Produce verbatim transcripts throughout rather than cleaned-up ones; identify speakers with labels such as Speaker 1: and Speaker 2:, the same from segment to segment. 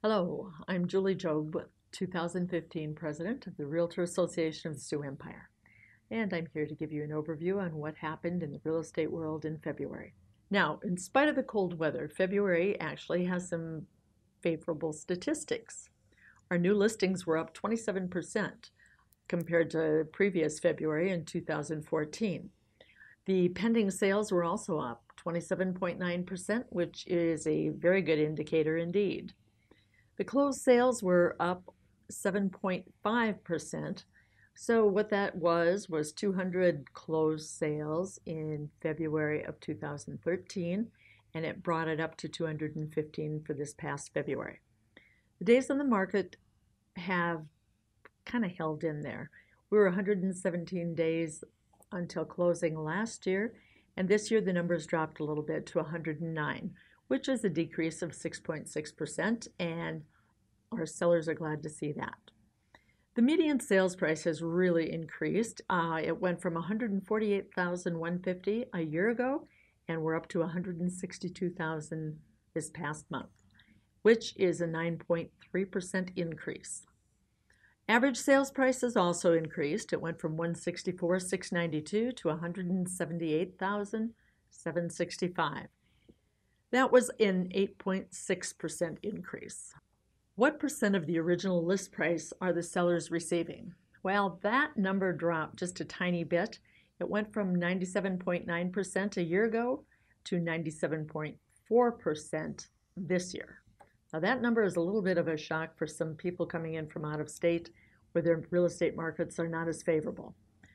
Speaker 1: Hello, I'm Julie Job, two thousand fifteen President of the Realtor Association of the Sioux Empire, and I'm here to give you an overview on what happened in the real estate world in February. Now, in spite of the cold weather, February actually has some favorable statistics. Our new listings were up twenty-seven percent compared to previous February in two thousand fourteen. The pending sales were also up twenty-seven point nine percent, which is a very good indicator indeed. The closed sales were up seven point five percent. So what that was was two hundred closed sales in February of two thousand thirteen, and it brought it up to two hundred fifteen for this past February. The days on the market have kind of held in there. We were one hundred seventeen days until closing last year, and this year the numbers dropped a little bit to one hundred nine, which is a decrease of six point six percent, and our sellers are glad to see that. The median sales price has really increased. Uh, it went from one hundred forty-eight thousand one hundred fifty dollars a year ago, and we're up to one hundred sixty-two thousand dollars this past month, which is a nine point three percent increase. Average sales prices also increased. It went from one hundred sixty-four thousand six hundred ninety-two dollars to one hundred seventy-eight thousand seven hundred sixty-five dollars. That was an eight point six percent increase. What percent of the original list price are the sellers receiving? Well, that number dropped just a tiny bit. It went from ninety-seven point nine percent a year ago to ninety-seven point four percent this year. Now that number is a little bit of a shock for some people coming in from out of state where their real estate markets are not as favorable.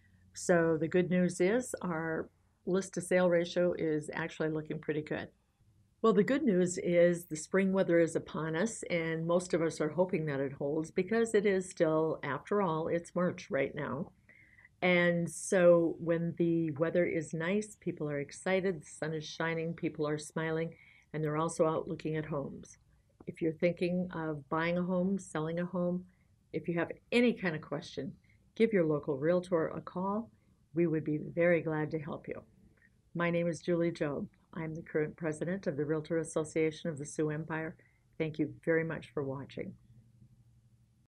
Speaker 1: So the good news is our list to sale ratio is actually looking pretty good. Well, the good news is the spring weather is upon us, and most of us are hoping that it holds because it is still, after all, it's March right now. And so when the weather is nice, people are excited, the sun is shining, people are smiling, and they're also out looking at homes. If you're thinking of buying a home, selling a home, if you have any kind of question, give your local realtor a call. We would be very glad to help you. My name is Julie Job. I'm the current president of the Realtor Association of the Sioux Empire. Thank you very much for watching.